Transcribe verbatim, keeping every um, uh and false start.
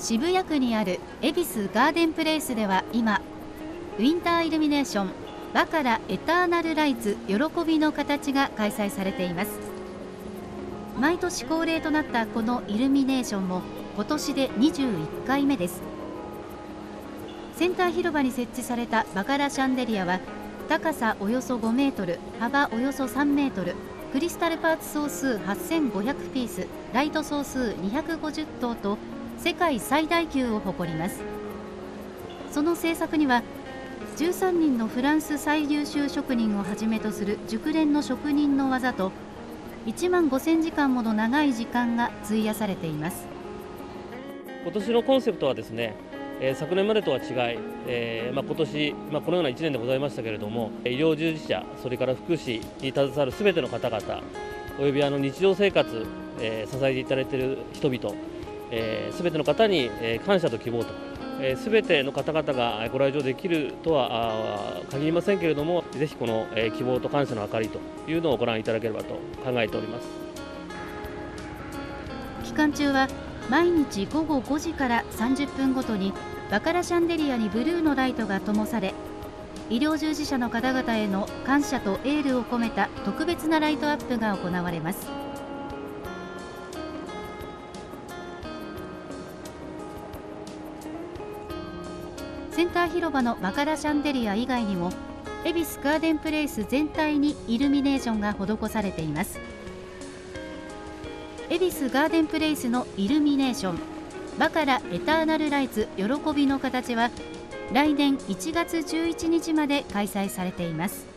渋谷区にある恵比寿ガーデンプレイスでは今、ウィンターイルミネーションバカラエターナルライツ喜びの形が開催されています。毎年恒例となったこのイルミネーションも今年でにじゅういっかいめです。センター広場に設置されたバカラシャンデリアは高さおよそごメートル、幅およそさんメートル、クリスタルパーツ総数はっせんごひゃくピース、ライト総数にひゃくごじゅっとうと世界最大級を誇ります。その制作にはじゅうさんにんのフランス最優秀職人をはじめとする熟練の職人の技といちまんごせんじかんもの長い時間が費やされています。 今年のコンセプトはですね、えー、昨年までとは違い、えーまあ、今年、まあ、このようないちねんでございましたけれども、医療従事者、それから福祉に携わるすべての方々、およびあの日常生活、えー、支えていただいている人々、すべ、えー、ての方に、えー、感謝と希望と、すべての方々がご来場できるとは限りませんけれども、ぜひこの、えー、希望と感謝の明かりというのをご覧いただければと考えております。 期間中は毎日ごごごじからさんじゅっぷんごとにバカラシャンデリアにブルーのライトが灯され、医療従事者の方々への感謝とエールを込めた特別なライトアップが行われます。センター広場のバカラシャンデリア以外にも恵比寿ガーデンプレイス全体にイルミネーションが施されています。恵比寿ガーデンプレイスのイルミネーションバカラエターナルライツ喜びの形は来年いちがつじゅういちにちまで開催されています。